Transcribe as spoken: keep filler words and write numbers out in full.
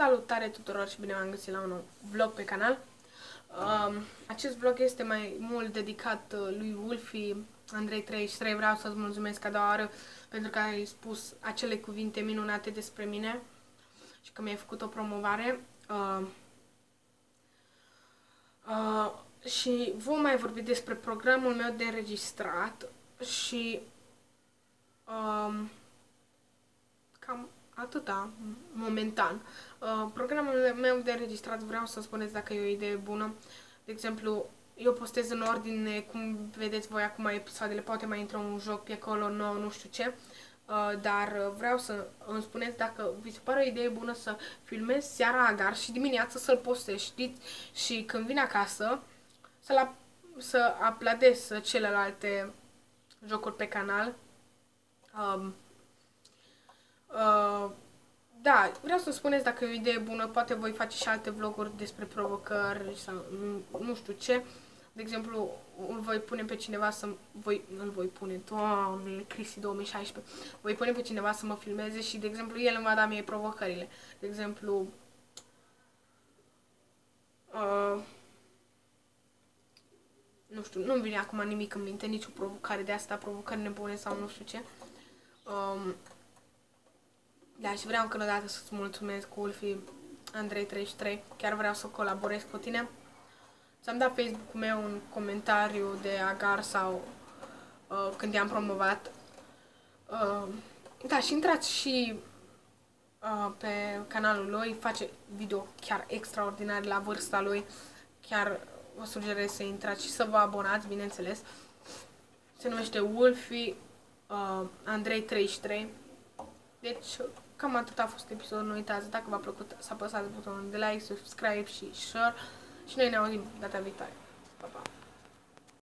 Salutare tuturor și bine v-am găsit la un nou vlog pe canal. Um, acest vlog este mai mult dedicat uh, lui Wolfie, Andrei treizeci și trei. Vreau să-ți mulțumesc a doua oară pentru că ai spus acele cuvinte minunate despre mine și că mi-ai făcut o promovare. Uh, uh, și vom mai vorbi despre programul meu de înregistrat și um, cam atâta, momentan. Uh, programul meu de înregistrat, vreau să spuneți dacă e o idee bună. De exemplu, eu postez în ordine, cum vedeți voi acum episoadele, poate mai intră un joc pe acolo nou, nu știu ce. Uh, dar vreau să îmi spuneți dacă vi se pare o idee bună să filmez seara agar și dimineața să-l postez, știți? Și când vin acasă, să, să uploadez celelalte jocuri pe canal. Um, Uh, da, vreau să spuneți dacă e o idee bună, poate voi face și alte vloguri despre provocări sau nu, nu știu ce. De exemplu, îl voi pune pe cineva să voi, îl voi pune, doamne, Cristi două mii șaisprezece, voi pune pe cineva să mă filmeze și, de exemplu, el îmi va da mie provocările. De exemplu, uh, nu știu, nu-mi vine acum nimic în minte, nicio provocare de asta, provocări nebune sau nu știu ce. Um, Da, și vreau încă o dată să-ți mulțumesc, Wolfie, Andrei treizeci și trei, chiar vreau să colaborez cu tine. Ți-am dat Facebook-ul meu un comentariu de agar sau uh, când i-am promovat. Uh, da, și intrați și uh, pe canalul lui, face video chiar extraordinar la vârsta lui. Chiar vă sugerez să intrați și să vă abonați, bineînțeles. Se numește Wolfie uh, Andrei treizeci și trei. Deci, cam atât a fost episodul. Nu uitați, dacă v-a plăcut, să apăsați butonul de like, subscribe și share. Și noi ne auzim data viitoare. Pa, pa!